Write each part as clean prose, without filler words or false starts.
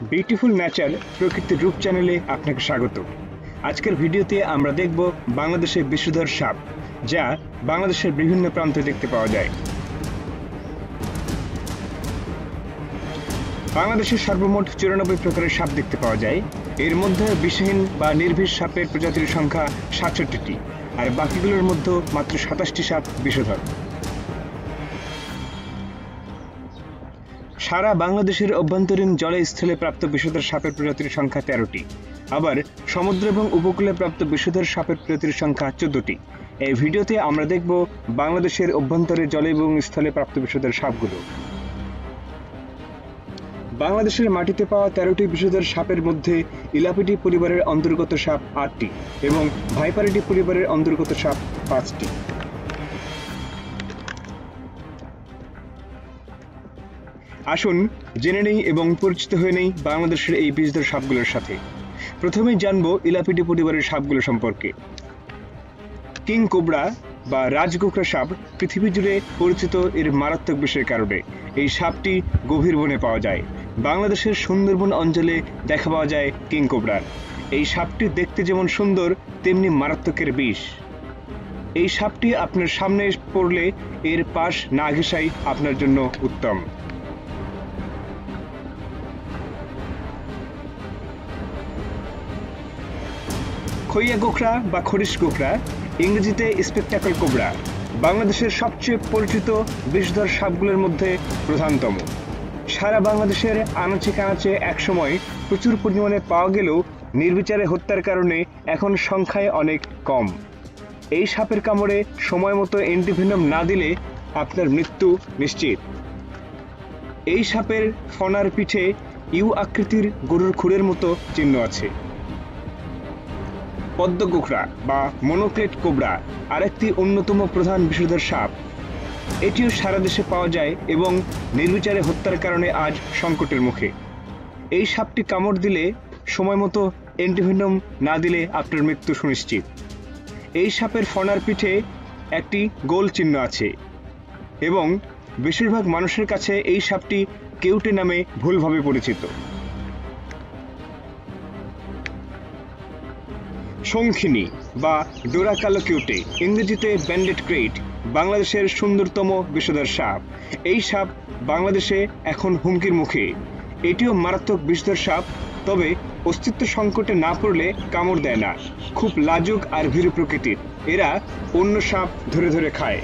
Beautiful nature প্রকৃতির রূপ চ্যানেলে আপনাকে স্বাগত। আজকের ভিডিওতে আমরা দেখব বাংলাদেশের বিষধর সাপ, যা বাংলাদেশের বিভিন্ন প্রান্তে দেখতে পাওয়া যায়। বাংলাদেশের সর্বমোট 94 প্রকারের সাপ দেখতে পাওয়া যায়। এর মধ্যে বিষহীন বা নির্বিষ সাপের প্রজাতির সংখ্যা 67টি, আর বাকিগুলোর মধ্যে মাত্র 27টি সাপ বিষধর। সারা বাংলাদেশের অভ্যন্তরীণ জলে স্থলে প্রাপ্ত বিষধর সাপের প্রজাতির সংখ্যা 13টি, আবার সমুদ্র এবং উপকূলে প্রাপ্ত বিষধর সাপের প্রজাতির সংখ্যা 14টি। এই ভিডিওতে আমরা দেখব বাংলাদেশের অভ্যন্তরে জলে এবং স্থলে প্রাপ্ত বিষধর সাপগুলো। বাংলাদেশের মাটিতে পাওয়া 13টি বিষধর সাপের মধ্যে ইলাপিডি পরিবারের অন্তর্গত সাপ 8টি এবং ভাইপারিডি পরিবারের অন্তর্গত সাপ 5টি। আসুন জেনে নেই এবং পরিচিত হয়ে নেই বাংলাদেশের এই বিষধর সাপগুলোর সাথে। প্রথমেই জানবো ইলাপিডি পরিবারের সাপগুলো সম্পর্কে। কিং কোবরা বা রাজগোখরা সাপ পৃথিবী জুড়ে পরিচিত এর মারাত্মক বিষের কারণে। এই সাপটি গভীর বনে পাওয়া যায়। বাংলাদেশের সুন্দরবন অঞ্চলে দেখা পাওয়া যায় কিং কোবরার। এই সাপটি দেখতে যেমন সুন্দর, তেমনি মারাত্মকের বিষ। এই সাপটি আপনার সামনে পড়লে এর পাশ না ঘেঁষাই আপনার জন্য উত্তম। খইয়া গোখরা বা খরিশ গোখরা, ইংরেজিতে স্পেকটাকল কোবরা, বাংলাদেশের সবচেয়ে পরিচিত বিষধর সাপগুলোর মধ্যে প্রধানতম। সারা বাংলাদেশের আনাচে কানাচে একসময় প্রচুর পরিমাণে পাওয়া গেলেও নির্বিচারে হত্যার কারণে এখন সংখ্যায় অনেক কম। এই সাপের কামড়ে সময় মতো অ্যান্টিভেনম না দিলে আপনার মৃত্যু নিশ্চিত। এই সাপের ফনার পিঠে ইউ আকৃতির গরুর খুরের মতো চিহ্ন আছে। পদ্ম গোখরা বা মনোক্লেট কোবরা আরেকটি অন্যতম প্রধান বিষধর সাপ। এটিও সারা দেশে পাওয়া যায় এবং নির্বিচারে হত্যার কারণে আজ সংকটের মুখে। এই সাপটি কামড় দিলে সময় মতো অ্যান্টিভেনম না দিলে আপনার মৃত্যু সুনিশ্চিত। এই সাপের ফনার পিঠে একটি গোল চিহ্ন আছে এবং বেশিরভাগ মানুষের কাছে এই সাপটি কেউটে নামে ভুলভাবে পরিচিত। শঙ্খিনী বা ডোরা কালো কিউটে, ইংরেজিতে ব্যান্ডেড ক্রেট, বাংলাদেশের সুন্দরতম বিষধর সাপ। এই সাপ বাংলাদেশে এখন হুমকির মুখে। এটিও মারাত্মক বিষধর সাপ, তবে অস্তিত্ব সংকটে না পড়লে কামড় দেয় না। খুব লাজুক আর ভীরু প্রকৃতির। এরা অন্য সাপ ধরে ধরে খায়।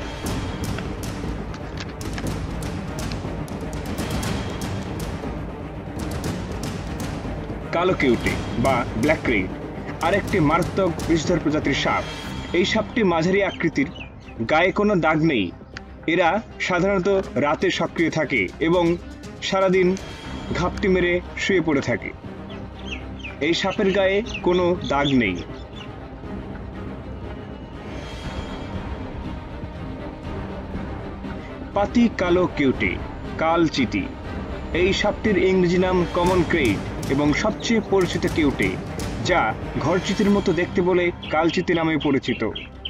কালো কিউটে বা ব্ল্যাক ক্রেট আরেকটি মারাত্মক বিষধর প্রজাতির সাপ। এই সাপটি মাঝারি আকৃতির, গায়ে কোনো দাগ নেই। এরা সাধারণত রাতে সক্রিয় থাকে এবং সারাদিন ঘাপটি মেরে শুয়ে পড়ে থাকে। এই সাপের গায়ে কোনো দাগ নেই। পাতি কালো কিউটে, কালচিতি, এই সাপটির ইংরেজি নাম কমন ক্রেট এবং সবচেয়ে পরিচিত কিউটে, যা ঘরচিতির মতো দেখতে বলে কালচিতি নামে পরিচিত।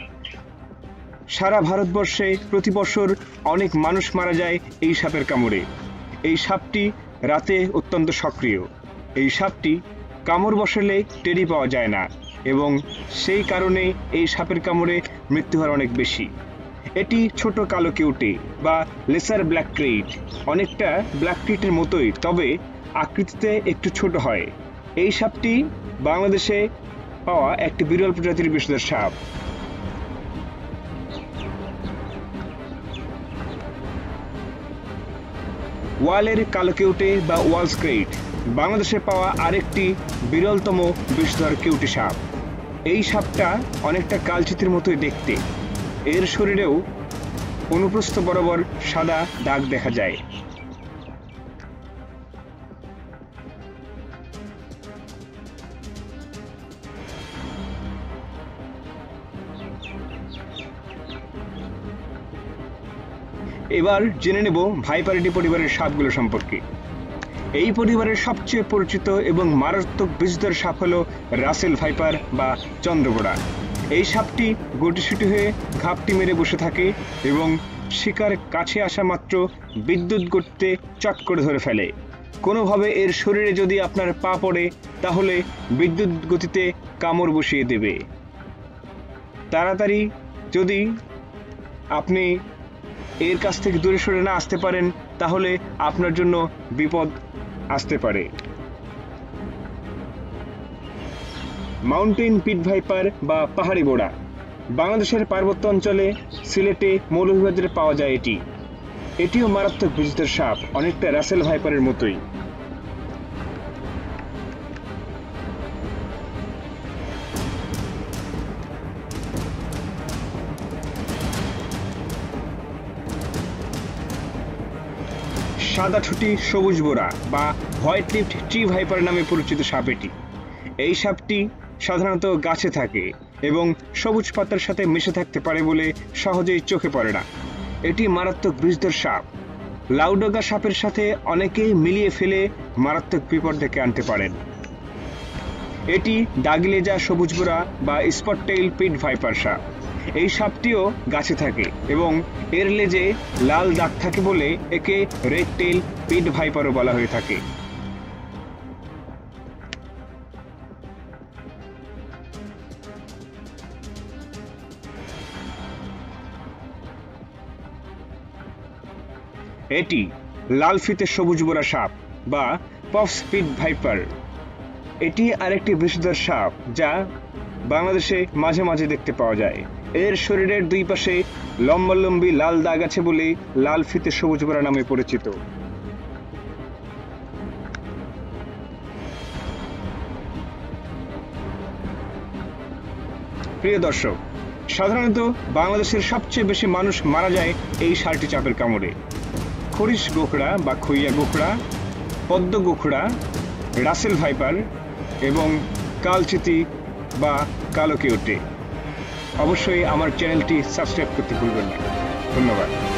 সারা ভারতবর্ষে প্রতি বছর অনেক মানুষ মারা যায় এই সাপের কামড়ে। এই সাপটি রাতে অত্যন্ত সক্রিয়। এই সাপটি কামড় বসালে টেরি পাওয়া যায় না এবং সেই কারণে এই সাপের কামড়ে মৃত্যুহার অনেক বেশি। এটি ছোট কালো কিউটে বা লেসার ব্ল্যাক ক্রেট, অনেকটা ব্ল্যাক ক্রেটের মতোই, তবে আকৃতিতে একটু ছোট হয়। এই সাপটি বাংলাদেশে পাওয়া একটি বিরল প্রজাতির বিষধর সাপ। ওয়ালের কালো কিউটে বা ওয়ালস ক্রেট, বাংলাদেশে পাওয়া আরেকটি বিরলতম বিষধর কিউটে সাপ। এই সাপটা অনেকটা কালচিতির মতোই দেখতে। এর শরীরেও অনুপ্রস্থ বরাবর সাদা দাগ দেখা যায়। এবার জেনে নেব ভাইপারিডি পরিবারের সাপগুলো সম্পর্কে। এই পরিবারের সবচেয়ে পরিচিত এবং মারাত্মক বিষধর সাপ হলো রাসেল ভাইপার বা চন্দ্রবোড়া। এই সাপটি গুটিসুটি হয়ে ঘাপটি মেরে বসে থাকে এবং শিকার কাছে আসা মাত্র বিদ্যুৎ গতিতে চট করে ধরে ফেলে। কোনোভাবে এর শরীরে যদি আপনার পা পড়ে তাহলে বিদ্যুৎ গতিতে কামড় বসিয়ে দেবে। তাড়াতাড়ি যদি আপনি এর কাছ থেকে দূরে সরে না আসতে পারেন তাহলে আপনার জন্য বিপদ আসতে পারে। মাউন্টেন পিট ভাইপার বা পাহাড়ি ঘোড়া বাংলাদেশের পার্বত্য অঞ্চলে সিলেটে মৌলভীবাজারে পাওয়া যায়। এটিও মারাত্মক বিষধর সাপ, অনেকটা রাসেল ভাইপারের মতোই। সাদা ঠুটি সবুজ বোরা বা হোয়াইট লিফড ট্রি ভাইপার নামে পরিচিত সাপ এটি। এই সাপটি সাধারণত গাছে থাকে এবং সবুজ পাতার সাথে মিশে থাকতে পারে বলে সহজেই চোখে পড়ে না। এটি মারাত্মক বিষধর সাপ। লাউডগা সাপের সাথে অনেকেই মিলিয়ে ফেলে মারাত্মক বিপদ ডেকে আনতে পারেন। এটি দাগলেজা সবুজ বোরা বা স্পট টেইল পিট ভাইপার সাপ। এই সাপটিও গাছে থাকে এবং এর লেজে লাল দাগ থাকে বলে একে রেড টেইল পিট ভাইপারও বলা হয়ে থাকে। এটি লাল ফিতে সবুজ বোরা সাপ বা পফ পিট ভাইপার। এটি আরেকটি বিষধর সাপ যা বাংলাদেশে মাঝে মাঝে দেখতে পাওয়া যায়। এর শরীরের দুই পাশে লম্বালম্বী লাল দাগ আছে বলে লাল ফিতে সবুজ বোরা নামে পরিচিত। প্রিয় দর্শক, সাধারণত বাংলাদেশের সবচেয়ে বেশি মানুষ মারা যায় এই ৬০টি সাপের কামড়ে। খরিশ গোখরা বা খইয়া গোখরা, পদ্ম গোখরা, রাসেল ভাইপার এবং কালচিতি বা কালো কেউটে। অবশ্যই আমার চ্যানেলটি সাবস্ক্রাইব করতে ভুলবেন না। ধন্যবাদ।